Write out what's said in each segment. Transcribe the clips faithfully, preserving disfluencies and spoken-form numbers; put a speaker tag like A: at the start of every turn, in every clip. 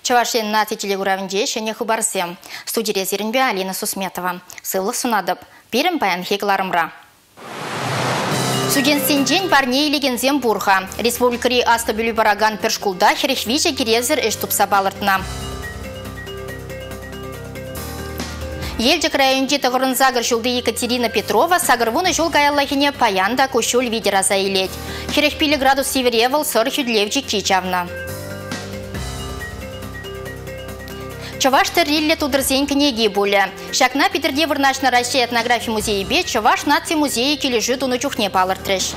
A: Чавашин на телегуравнде шене хубарсем. Студия Зеренбе Алина Сусметова. Сылы сунадып. Перем баян хекларымра. Студентсен парней легензем бурха. Республикари асты бараган першкулда херехвиче кирезер эштупса балыртна. Елдік районде тұғырын загыр жолды Екатерина Петрова сағырвуны жол гаяллахине паянда көшөл видера заилет. Херехпилі градус северевал сыр хүдлевчі кичавна. Чаваш терлі тудырзен кнеги бұлі. Шакна Петерде вырнашна Россия этнографии музейі бе Чаваш наци музейі кележі туны чухне палыртрыш.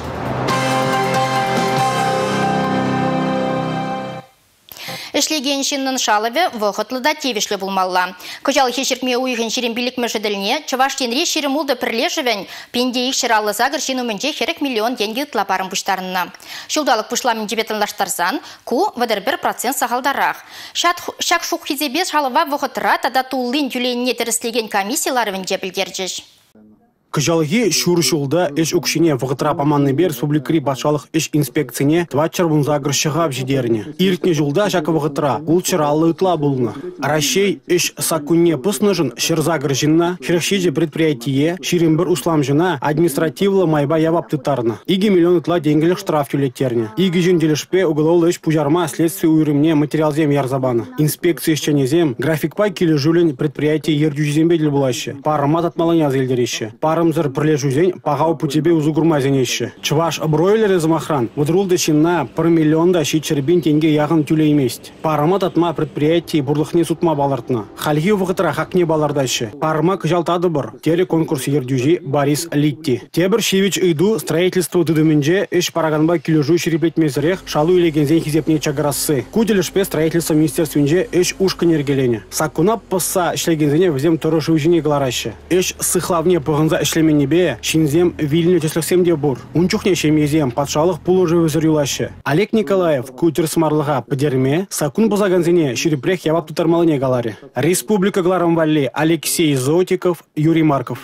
A: Эшлеген шиннын шалыве вғытлыда тевішлі бұлмалла. Көжал хешіркме уйғын шерімбілік мәжеділіне Чаваштенре шерімулды пірлешівен пендейік шыралы загыр шинумынже херек миллион деньги тлапарын бұштарынна. Шылдалық бұшламын дебетін лаштарсан, ку вадыр бір процент сағалдарақ. Шак шуқ хизебес шалыва вғытыра тада тулын тюленіне тіріслеген комиссияларывын жебілдерджіш.
B: Кыжалги шуршулда эш укшине вғытра паманныбе республикари батшалық эш инспекцине твачар бунзагыр шығап жидеріне. Иртне жылда жакы вғытра улчыр аллы ытла булны. Рашей эш сакунне пысныжын шырзагыр жинна, херекшеже предприятие ширимбір услам жина административлы майба ябап тытарны. Иги миллион ытла денгелік штраф тюлеттерне. Иги жин делешпе уголовлы эш пужарма следствие уйрымне материалзем ярзабаны. Инспекция ешченезем графикпай келі жүлін предприятие ердюжезембеділ булаще. Парымат атмалыня зелдерещі. Парымзыр прилежузень пағау путебе узугурмазенещі. Чваш бройлері замахран выдрулды шинна пыр миллионда шичербин тенге яғын тюлеймест. Парымат атма предприятие бурлықне сутма балартна. Хальги вғытыра хакне балардащы. Парыма кыжалтады бір. Теле конкурс ердюжи Борис Литти. Тебір шевич ыйду строительство дыдымінже эш параганба кележу шереплетмезірех шалу илегензен хизепне чагарасы. Куделешпе строительство министерственже эш ушка нергелене. Сакуна пыса шлегензене взем торышы ужине гларащы. Эш сыхлавне пығынза шлеменебе шинзем вильню теслексем де бур. Унчухне шемезем патшалық пулы жывызыр юлашы. Олег Николаев кутер смарлыға пыдерме сакун базаганзене шерепрех явап тутармалыне галаре. Республика Гларамвалли Алексей Зотиков, Юрий Марков.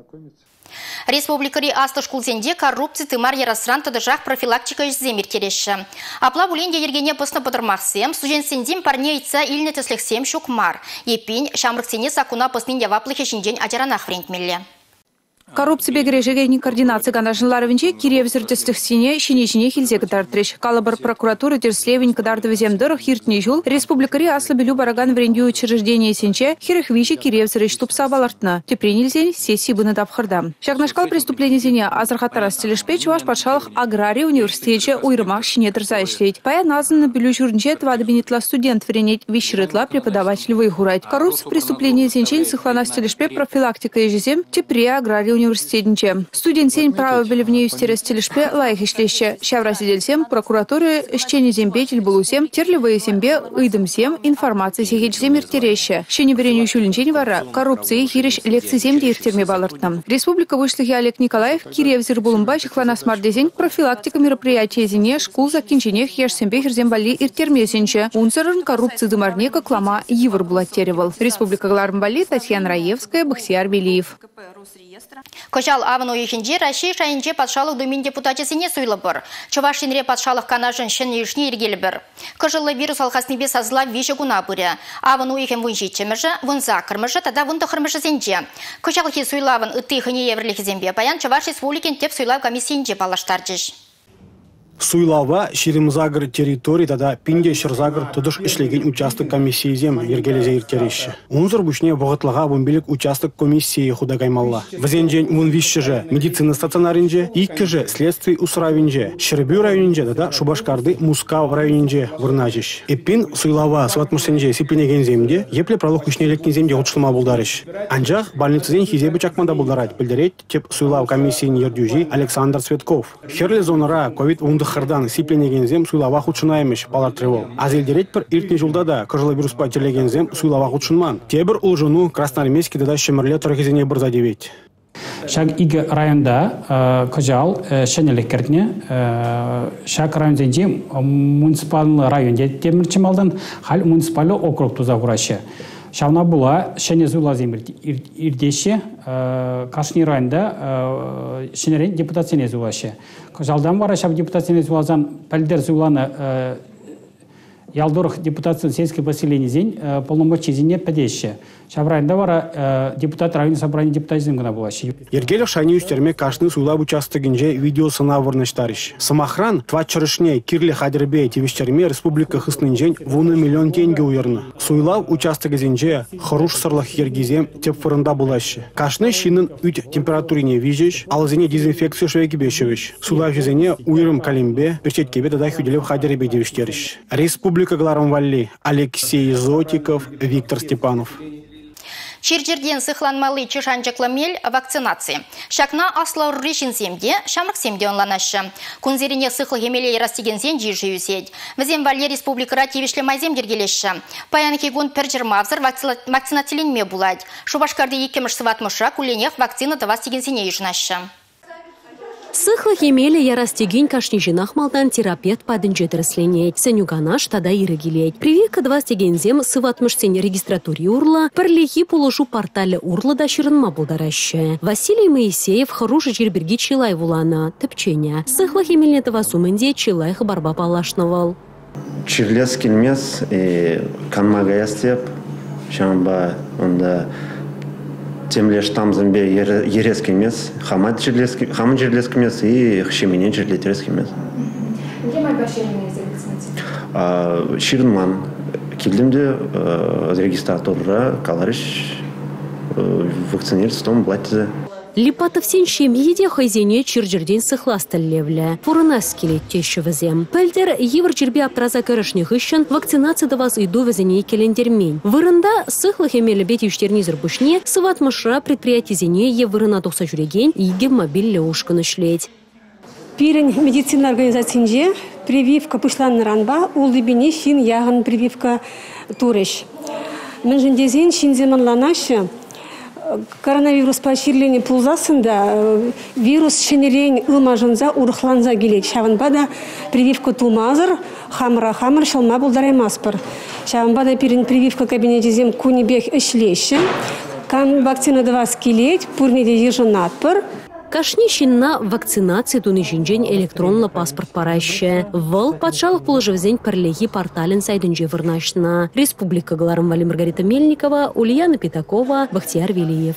A: Республикари асты шкулзенде коррупция тымар ярасран тадыжақ профилактика иземир тереші. Апла бұленде ергене пысны подырмақсем, студентсендем парне айтса иліне теслексем шукмар. Епин шамрыксене сакуна пыснын яваплы хешінден ажаранақ френтмелі.
C: Коррупция бегрежегейни координации ганашынларывинче Киреевзір тестіхсіне шенешіне хилзе кадартреш. Калабар прокуратуры терслевень кадардывезем дырых хиртне жул республикари аслы белю бараган врендю учреждение сенче хирыхвичи Киреевзір штупса балартна. Тепренильзень сессии быны тапхырда. Шагнашкал преступление зене азархатарас телешпе чуваш патшалық аграрий университете уйрымах шине тырза ишлеть. Пая назаны белю журнче твадыбенетла студент вренеть вещерытла преподаватель выигурать. Коррупция преступление сенчень сыхлана телешпе профилактика ежезем тепре аграрий университетниче. Студент сень право белевне юстерес телешпе лайх ишлеще. Шавра сидельсем прокуратуры щени зембетель булусем терлевые зембе ыдымсем информации сехечзем иртереще. Щени береню шулинчень вара коррупции хириш лекции земде иртерме балартнам. Республика вышлых Олег Николаев Киреевзір булымба чехлана смардезень профилактика мероприятия зене шкул закинченех ешсембе хирзембали иртермесенче. Унцерын коррупции дымарнека клама евр булаттеревал. Республика Гларамвалли Татьяна Раевская, Бахтияр Белиев.
A: Кожал аван уйхинже Россия шайынже патшалық думен депутатесіне суйлы бір. Чувашинре патшалық канажын шын ешіне ергелі бір. Кожылы вирус алхаснебе сазла веші гуна бірі. Аван уйхин вун жетчіміжі, вун закырмыжы, тада вун тұқырмыжы зенже. Кожалхи суйлавын үтті хыне еврліхі зембе баян Чуваш республикен теп суйлав комиссиинже балаштаржыш.
B: Суйлава ширимзагыр территории тада пинде шырзагыр тудыш ишлеген участок комиссии зем ергелезе иртерещі. Унзыр бушне вғытлыға вымбелік участок комиссии худагаймалла. Візенжен вун вишшіже медицина стационаринже, иккіже следствий усравинже, Шербю районинже тада Шубашкарды Мускав районинже вырнажыш. Эппин суйлава сватмышсенже сипленеген земде, епле пролог күшнелеккен земде ұтшылма бұлдарыш. Анжақ больницызен хизебі чакманда бұлдарать білдерет, теп суйлав комиссийін ердюжи Александр Цветков. Херле зонара ковид хырдан сипленегензем суйлава худшынаймыш балартревол. Азелдерет бір иртне жылда да коронавируспа терлегензем суйлава худшынман. Тебір ұлжыну Красноармейский да шемірле тұрғызене бір задевет.
D: Шаг игі районда көжал шенелік кертіне. Шаг районзенде муниципалны районде темірчім алдан хал муниципалы округ туза құрашы. Шавна була шене зулазем ирдеше Кашни районда шенерен депутатсене зулашы. Жалдан бара шаб депутатсене зулазан пәлдер зуланы Ялдорх депутация сельское поселение зень полномочия зене падеще. Шабрайында бара депутат район собрания депутатизм гына булашы.
B: Ергелек шани үстерме кашны суйлап участогинже видео сынавырныштарыш. Самохран твачырышне кирле хадербе тивиштерме республика хыснынжен вуны миллион тенге уйырны. Суйлап участогизенже хоруш сырлах ергизем теп фырында булашы. Кашны шинын үт температурине вижеш, алзене дезинфекция швеки бешевиш. Суйлап жезене уйрым калимбе, пештеткебе дада хюделев хадербе тивиштериш. Республика Гларамвалли, Алексей Зотиков, Виктор Степанов.
A: Чиржерден сыхланмалы чешанчаклы мел вакцинации. Шакна асла рышин семде, шамрак семде онланашы. Кунзерине сыхлы хемелей растеген зен жижи юсед. Вазем вале республика ративишле майзем дергелеші. Паянки гун перджермавзыр вакцинателенме булать. Шубашкарды екемыш сыватмыша куленех вакцина тавастеген зене южнашы.
E: Сыхлы хемеле ярастегин кашнижинах малдан терапевт падынже дәрісленет. Сенюганаш тада ирегилет. Прививка двастегензем сыватмышсен регистратуре урла, перлихи положу портале урла да шырынма булдарашы. Василий Моисеев хороший жерберги чилай вулана, тепченя. Сыхлы хемелне тавасумынде чилай хабарба палашнавал.
F: Чирлес келмес, канмагаястеп, шамба онда темлеш там зомбе ереск емес, хамад жерлеск емес и хшеменен жерлетереск емес.
C: Где май башеріне зербісінці?
F: Ширнман. Келдімде регистраторға каларыш вакцинер стом блатызы.
E: Липатов сен шемьеде хайзене чиржерден сыхластыллевлі. Фурына скелет теші візем. Пәлдер евр жербе аптраза көрішніх үшін вакцинацияда вас иду візене келендермен. Вырында сыхлы хемелі бет юштерні зірбушне сыватмышра предприятизене еврына тоқса жүреген иге мобиллі ушқын үшлет.
G: Пирен медицина организациясынже прививка пышланныранба, улдыбине шин яғын прививка турыш. Мен жіндезен шин земанланашы коронавирус паширлени пулзасында вирус шенерен ылмажынза урыхланза келет. Шавынбада прививка тулмазыр, хамра хамыр шалма булдараймаспыр. Шавынбада пирен прививка кабинетизем кунибех ишлеші, кам вакцина двас келет, пурнеде ежынатпыр.
E: Кашни шинна вакцинация туны жинжен электронла паспорт параще. Вал патшалық положевзень парлехи портален сайдынже вырнашна. Республика Гларамвали Маргарита Мельникова, Ульяна Пятакова, Бахтияр Велиев.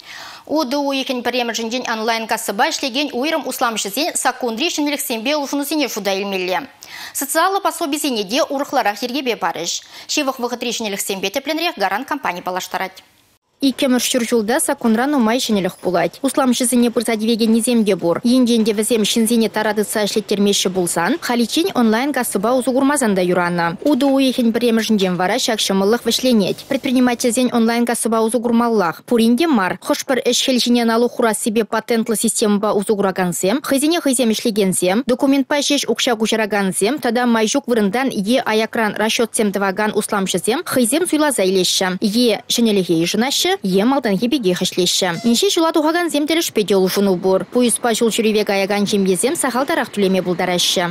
A: Уду екен премьер день онлайн кассаба шлеген уйрам усламшызен сакундри шинелік сембе улфунусене шуда илмелле. Социалы пособие зенеде урыхларах ергебе барыш. Шевых вахытри шинелік сембе тепленрех гарант компания балаштарать. Икемір шүржулда сакунран умай шенелік булать. Усламшызыне пырзадевеге неземге бур. Енденде візем шинзене тарадыца шлеттермеші булсан, халичень онлайн кассыба узугурмазанда юрана. Уду уехен премежінден вара шакшымылық вышленет. Предпринимательзен онлайн кассыба узугурмаллах. Пуринде мар. Хошпыр эшхелчине налу хура себе патентлы системба узугураганзем, хызине хызем ишлегензем, документ пашеш укша кучараганзем, тада майжук вырындан е аякран расчетсем дваган усламшызем, хызем суйлаза илеші. Е шенелеге ежынашы, ем алдан хебеге хышлеші. Неше жула туғаган земтеліш педе олушыну бұр. Пуйыспа жул жүревек аяган жембезем сахалдарақ түлеме бұлдарашы.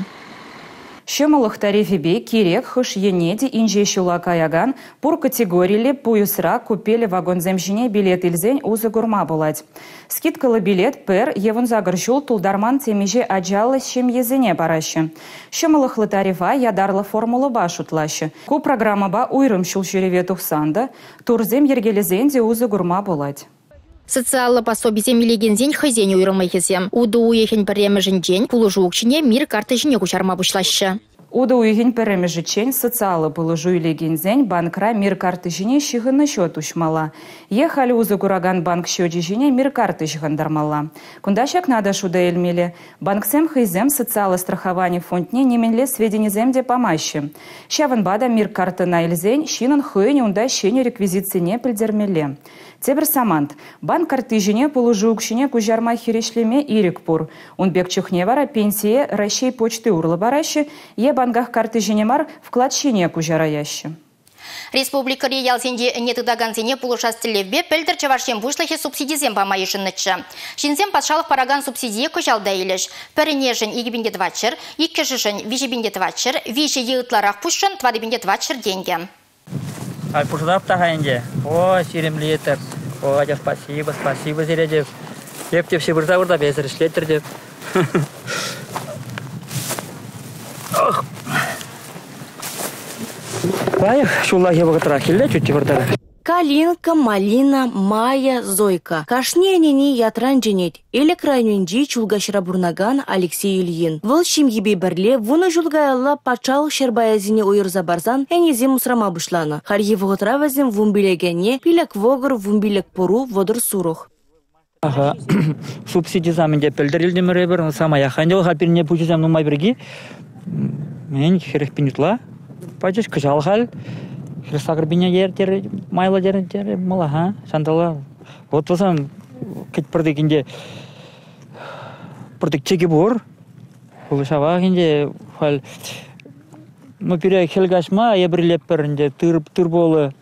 H: Шымылық тарифебе керек хыш енеде инже шулак аяган пур категорийлі пуюсра купелі вагон земшіне билет илзен узы гурма болать. Скидкалы билет пер евын загыр жул тулдарман темеже аджалы шем езене барашы. Шымылықлы тарифа ядарлы формулы баш утлашы. Ку программа ба уйрым шул жүреве тухсанда, турзем ергелезен де узы гурма болать.
A: Социалы пособие милегензен хызен уйрымайхезем. Уду уехен премежінден пулыжу укчине мир карты жіне кучарма бушлашы.
H: Уду уйген премежичен социалы пулыжу илегензен банкра мир карты жіне шығыны счет ушмала. Ехали узы кураган банк счет жіне мир карты жығындармала. Кундашак надо шуда эльмеле. Банксем хызем социалы страхование фондне неменле сведенизем де помащи. Шаванбада мир карты на эльзен шинын хыйне унда щене реквизицине пельдермеле. Тебір самант. Банк карты жіне пулыжу укшине кужарма хирешлеме ирик пур. Он бек чухне вара пенсия ращей почты урлы барашы, е бангах карты жіне мар вкладшине кужараяшы.
A: Республика Реялзенде нетыдаганзене пулышастылевбе пельдер чавашен бушлахе субсидизем бамайышыннычы. Шинзем патшалық параган субсидия көжалда илеш. Пәрінежін егібінде двачыр, иккешішін вижебінде двачыр, вижі еғытларақ пұшын твадыбінде двачыр денге.
I: Ай, пушдап тахайнде. О, сиремли етіп. О, аja спасибо, спасибо, зередев. Еп-теп шебірза ұрда безір ішлеттір деп. Пай, шулахи вагатра хилля чуть вартара.
J: Калинка, малина, майя, зойка. Кашнернени ятранженет. Или крайнюнди чулгашра бурнаган Алексей Ильин. Выл шимгибе бірле, вуны жулгаялла пачал шербаязине уйырза барзан, әнезе мусрама бұшланы. Харьи вғытра вазим вумбилегене, пилек вогыр, вумбилек пору, водыр сурух.
I: Ага, субсидии заменде пельдерилди меребер, сама я хандел хапирне пучизам нумай берги. Мен херех пинютла, пачеш кажал хал. Христагр биня ертер майла дерентер мала ха шандала вот посам кет продикинде продик чеги бор улышава кинде хал ну пире хелгашма я бирлепперинде тыр тыр болы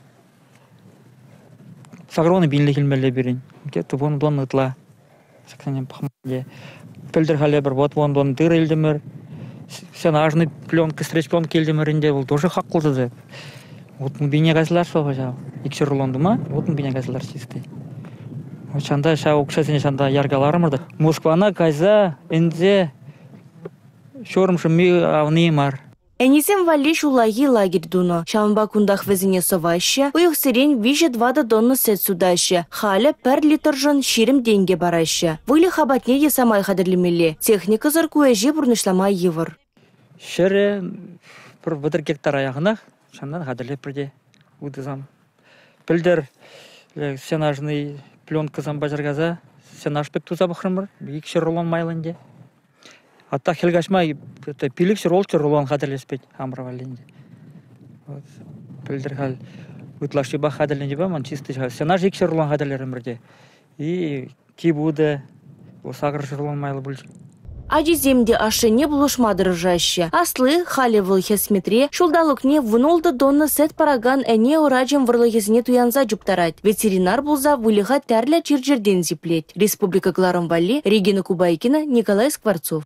I: сагроны бинле хилмеле бирин кет вон блан ытла саксанем пахмде пелдер хале бер вот вон вон тыр элдемер сенажный пленка стреч пленка элдемеринде ол тоже хак кылды. Вот мы биня газлар шоғажау. Икші руланды ма? Вот мы биня газлар чисты. Вот шанда шау кшасыне шанда яргаларымырды. Москвана газа, энзе, шорымшы ми авнеймар.
J: Энизем вали шулаги лагерь дуно. Шамба кундах везине соваще, уйх сирень виже двада донны сет судаще. Халя пер литр жон ширим деньги бараще. Выли хабатне де самай хадырлемеле. Техника заркуэжи бурнышлама евр.
I: Шере, бір бұдыр гектар аяғынақ. Шандан хадырлеп бірде удызам. Пілдер сенажный пленка замбажыргаза, сенаж пек туза бұқырмыр, икші рулон майлынде. Атта хелгашмай пилікші ролчы рулон хадырлеспет амырвалынде. Пілдер хал ұтлақшы ба хадырленде ба, ман чисты сенаж икші рулон хадырлерім бірде. И ки буды, осағыршы рулон майлы бүлді.
J: Ажиземде ашыне булышма дырыжаще. Аслы, хали вылхесметре, шулдалыкне вынолды донны сет параган әне ураджем вырлыхезіне туянза жүптарать. Ветеринар булза вылыға тәрля чирджерден зиплет. Республика Гларомвали, Регина Кубайкина, Николай Скворцов.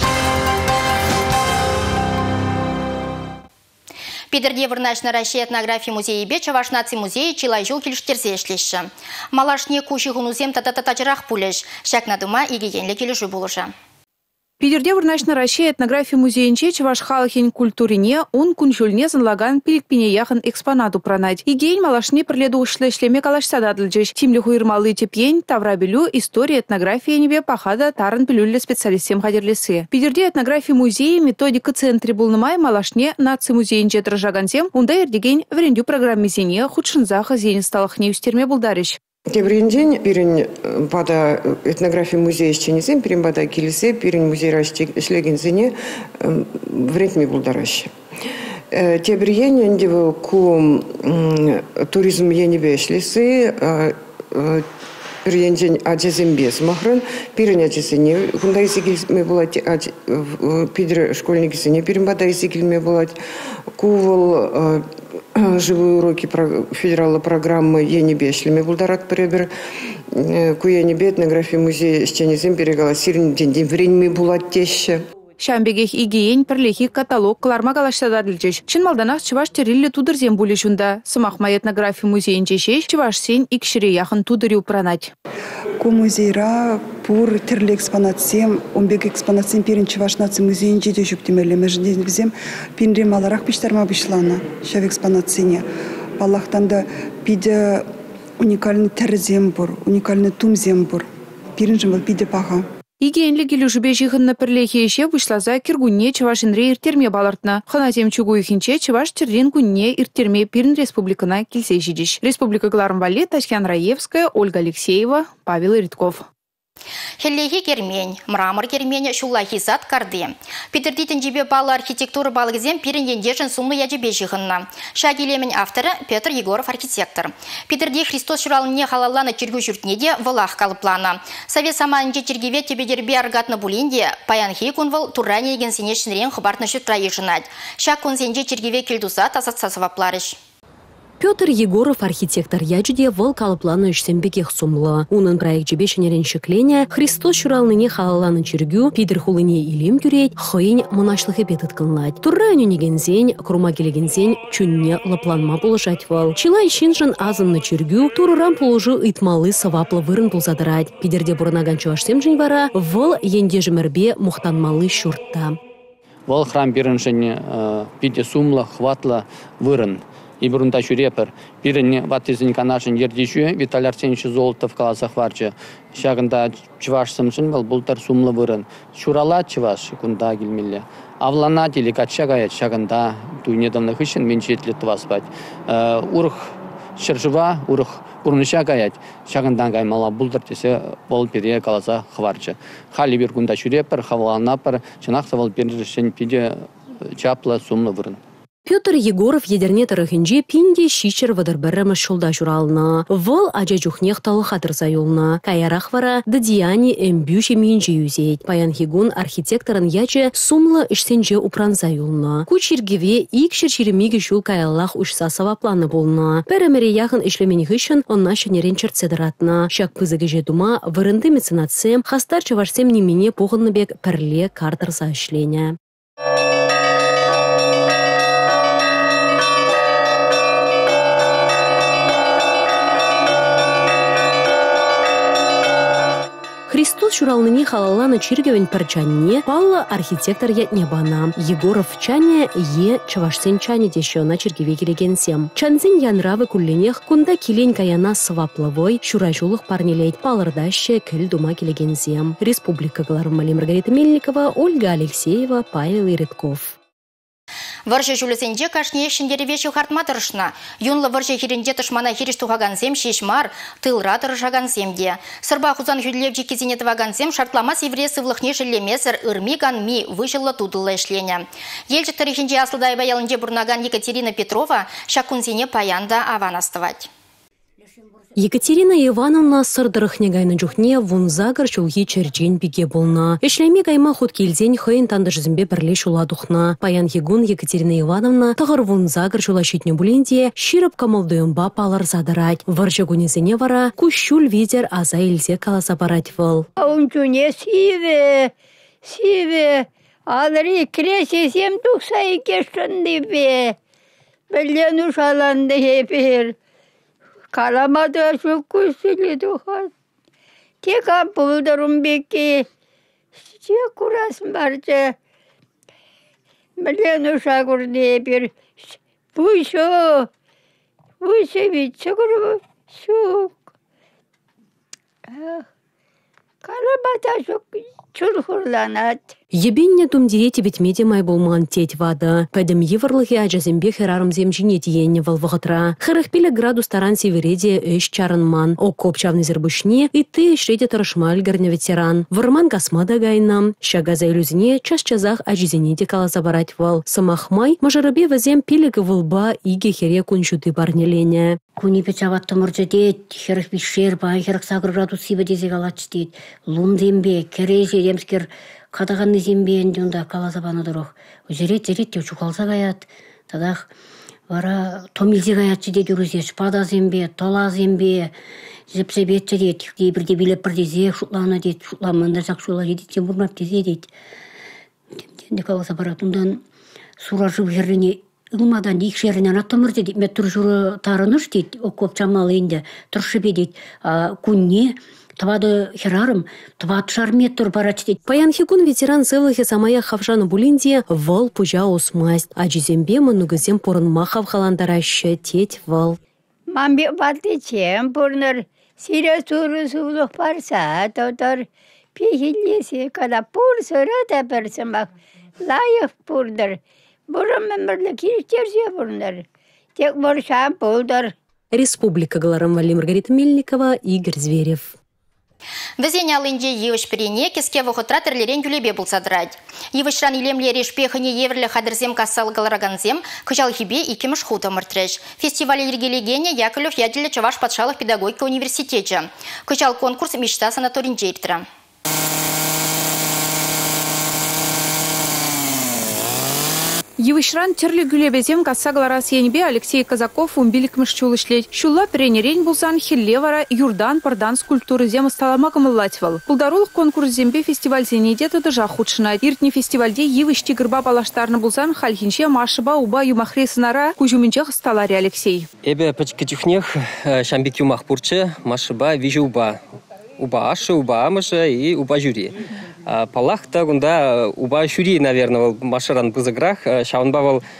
A: Пидерде вырначна Россия этнографии музея бе Чаваш наци музея Чилайжул киліштерзе ешлеші. Малашне куши гунузем тата-тата-тачырақ пулеш. Шак надыма игегенлі келіші болыша.
C: Пидерде вырначна Россия этнографии музейінче Чаваш халахин культурине он кунчульне занлаган пиликпине яхын экспонату пранать. Игейн малашне приледу ушлы шлеме калашса дадылжыш. Тимлі хуйырмалы тепень, таврабелю, история этнографии небе пахада тарын пилюлі специалистем хадерлесі. Пидерде этнографии музея методика центре булнымай малашне наци музейінче тражагансем, унда ердеген врендю программизине худшынзаха зейін сталых неустерме булдарыш.
K: Тебрин день пирин пада этнографии музея ченезем пирин пада килисе пирин музей расти шлегензине вредми булдараще. Тебрин ендеву ку туризм енебе шлисы пирин день адзезем без махран пирин адзезене кунда изигильме булать пидр школьники сене пирин пада изигильме булать кувал живые уроки федеральной программы «Енебешлими» булдарат пребер, куянебе этнографии музея стенезем перегала сирин день день времени булат теща.
C: Шамбегех игейн перлехи каталог кларма калашсада дилчеш. Чинмалданах чуваш терилле тудырзем булишунда. Сымахма этнографии музейінче шеш чуваш сен икшире яхын тудырю пранать.
L: Ку музейра пур терле экспонатсем, умбек экспонатсем пирин чуваш наци музейінче де жүктемелі межден бізем пинре маларах пиштарма бишлана шав экспонатсене. Паллахтанда пиде уникальный терзем бур, уникальный тумзем бур. Пирин жымыл пиде паха.
C: Игенлі келушібе жиғынна пірлехе еше бұшлаза кіргунне чывашынре иртерме балартна. Ханатем чугу ихінче чываш терден күнне иртерме пирін республикана келсе жидиш. Республика Гларомвали, Татьяна Раевская, Ольга Алексеева, Павел Ритков.
A: Хеллехи кермень, мрамор кермень, шулахи зат карды. Петердитін жебе балы архитектуры балығызем пирін ендешін сумлы яжебе жиғынна. Шагилемень авторы Петр Егоров архитектор. Петерде Христос шуралыне халаланы чергу жүртнеде вылах калыпланы. Совет саманынже чергеве тебедербе аргатны булинде, паянхи кунвал турране еген сенешінрен хыбартны шүтра ешінат. Шак кунсенже чергеве келдуса тасатсасывапларыш.
E: Петр Егоров, архитектор яджиде выл калыпланы үшсембекех сумлы. Унын проект жебе шенереншіклене Христос шуралныне халаланы чергю, пидір хулыне илем күрейт, хойын мұнашлығы бетіт кылнать. Турра үненегензен, крума келегензен, чүнне лапланма болышать вал. Чилай шинжын азынны чергю, турурам положу итмалы саваплы вырын пулзадырать. Пидерде бұрынаган чуашсем жын вара, выл ендежімірбе мұқтанмалы шуртта.
M: Вал храм біріншін пиде сумла, хватла вырын. Ибрунда шурепер. Пирин ватызын канашын ердишү, Виталий Арсеньевич Золотов каласах варчы. Шагында чываш сымшын был бултар сумлы вырын. Шурала чываш кунда келмелі. Авлана делегатша гаят шагында туйнедалны хышын меншетлі тваспать. Урх шыржыва, урх урныша гаят шагындан гаймала бултар тесе бол пере каласа хварчы. Хали бир кунда шурепер, хавалана пар, чынақса бол перешен пиде чапла сумлы вырын.
E: Петр Егоров едерне тарыхынже пинде шичер вадырбірімі шулда журална. Выл ажа жүхнех талы хатырса юлна. Каярах вара дадияни эмбюші мейінже юзейд. Паян хигун архитекторын яче сумлы ішсенже упранса юлна. Кучергеве икшер шеремеге жул каяллах ушса савапланы болна. Пәрімері яғын ішлемені хышын онна шенерен чертседіратна. Шак пызыге жедума вырынды меценатсем хастар чавашсем немене поғынныбек пірле картырса ішлене. Христос шуралныне халалана чиргевен парчанне палла архитектор ятнебана. Егоров чане е чавашсен чане дещена чиргеве келегенсем. Чанзин янравы кулленех кунда килень каяна свапловой шурajулых парнелейт палырдаще кіл дума келегенсем. Республика Глармали Маргарита Мельникова, Ольга Алексеева, Павел Иритков.
A: Варжа жүлісенде кашне шындеревеші хартма тұрышна. Юнлы варжа херенде тұшмана херіш туғаганзем шешмар, тылра тұрышаганземде. Сырба хузан хүллевжі кезене туғаганзем шартламас евресі влықне жылемесір ырмиган ми выжылы тудылы ішлене. Елжі тарихинде асылдай баялынде бұрнаган Екатерина Петрова шакунзене паянда аванастывать.
E: Екатерина Ивановна сырдырыхне гайны жүхне вунзагыр шулги черчен биге болна. Эшлеме гайма худ келзен хойын тандышызымбе бірле шула духна. Паян егун Екатерина Ивановна тағыр вунзагыр шула шитне буленде ширып камылдыйымба палар задырать. Варжа гунезене вара кущул видер аза илзе каласа барать выл.
N: Аунчуне сиве, сиве, алри кресесем тухсай кешынды бе. Білен ушаланды хепер. Каламада çok kusili duhan. Teka buldurum beki. Çiçe kurasın barca. Bilen uşakur diye bir bu şu. Bu sevi çukur şu. Kalamada çok çulhurlanat.
E: Ебенне думдерете бетмеде май болман теть вада. Пәдім еврлығы ажазембе херарым земжине тиенне валвағытра. Хырықпелі градус таран севереде өш чарынман. О копчавны зербушне и ты шреде тарышмаль гарне ветеран. Варман касмада гайнам. Шагаза илюзіне час-чазах ажизене де каласа барать вал. Самахмай мажарабе вазем пелегі вылба иге хере куншуты барнелене.
O: Куни печаватты мұржадет, херық бишер ба, херық сағыр градус сибе дезег алач дейд. Лун зембе, керезе демскер кадағанны зембеен жонда каласабаны дұрық. Жерет, жерет деп чукалса гаят. Тадақ вара томилзе гаятчы деді үрізеш. Пада зембе, тола зембе, жепсе бетчі дед. Бірде билеп бірде зек шутланы дед. Шутламында жақ шула дед. Сен бұрмап дезе дед. Денде каласа барат. Ондан суражып жеріне Илмадан икшерінен аттамыр дед. Мет тұржуры тарыныш дед. Окоп чамалы енді. Тұршыбе дед. Күнне Твады херарым, твад шарметтур барачтет.
E: Паян хикун ветеран сывлыхе самая хавшаны булинде вал пужа осмасть. А жизембе манугызем порынма хавхаландарашы тет вал.
N: Мамбе барды чем порныр. Сире суры сувлық парса, тотор пехиллесе, когда пур сыры тәпірсін бақ. Лайық пурдыр. Бұрын мәмірлі керектерсе порныр. Тек боршам пулдыр.
E: Республика Глармали Маргарита Мельникова, Игорь Зверев.
A: Везене алынде евыш перене кеске вұқытра тірлерен юлебе бұлсадырад. Евышран илемлер ешпехіне еврлі қадырзем кассал галараганзем күжал хибе икеміш хута мұртреш. Фестиваль ергелегене Яковлев яділі Чаваш патшалық педагогика университеті. Күжал конкурс мечта санаторин жейптірі.
C: Евышран терлі гүлебезем кассаглара сенбе Алексей Казаков умбилик мышчулышлет. Шулла перенерень булсан хиллевара юрдан пардан скульптуры зем сталама камыллатьвал. Пулдарулық конкурс зембе фестиваль зенеде тадыжа худшына. Иртне фестивальде евышти гырба балаштарны булсан хальхинче машыба уба юмахре сынара кужуминчах сталари Алексей.
P: Эбе пачкачухнех шамбик юмах пурче машыба вижи уба. Уба ашы, уба амыша и уба жюри. Палах та гунда уба жюри, наверное, машаран бызыграх. Шаунбавал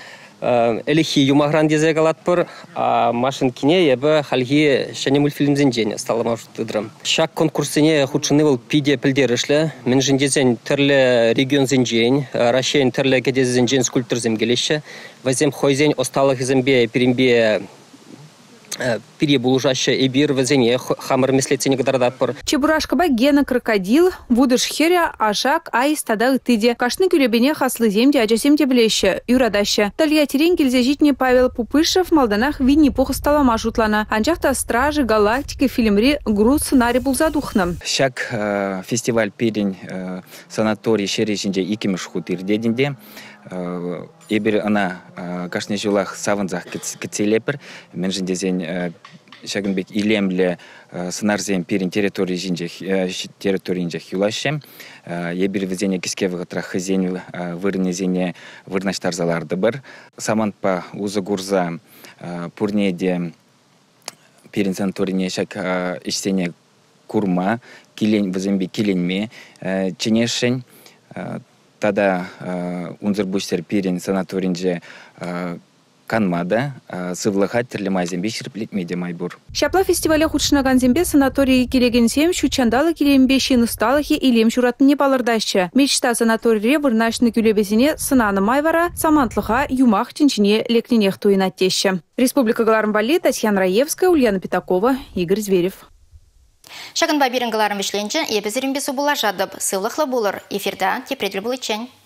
P: элихи юмагран дезе галатпыр, а машин кине ебе хальги шане мультфильмзен жене стала маршрутыдрым. Шак конкурсыне худшыны был пиде пілдерішлі. Мен жіндезен түрлі регион зенжен, Рашен түрлі кедезен жен скульптур земгелеші. Вазем хойзен осталых зембе перембе перебулужаща эбир вазене хамар мислецене гадардаппыр.
C: Чебурашкаба гена крокодил, вудыш херя, ашак, айс тада тыде. Кашны күлебене хаслы земде, аджасемде білеші, юрадаща. Талья терен келзежитне Павел Пупышев малданах винни пух стала маршрутлана. Анчахта стражи, галактика, фильмри, груз сценарий был задухным.
Q: Шак э, фестиваль пирень э, санаторий шерешинде икимеш хутирдединде. Эбир ана кашне жулах савынзах кетселепер. Мен жіндезен шагынбек илемле сынарзен пирин территории жинжех территории жинжех юлашем. Эбир везене киске вғытра хызен вырнезене вырнаштар заларды бір. Саманпа узы гурза пурнеде пирин санаторине шак ишсене курма килен везембе киленме ченешень. Тада унзыр бустер пирин санаторинже канмада сывлыхат терлемай зембе ширплет медиа майбур.
C: Шапла фестиваля худшынаган зембе санатории келегенсем шучандалы келембе шинысталыхи илем шуратын не балырдаща. Мечта санаторире вырнашны күлебезіне сынаны майвара самантлыха юмах чинчине лекненех туинаттеща. Республика Галармбали, Татьяна Раевская, Ульяна Пятакова, Игорь Зверев.
A: Шагынба беріңгіларым вишленчі, ебізірімбесі бұла жадып, сылықлы болыр, эфирда тепредлі бұл етчен.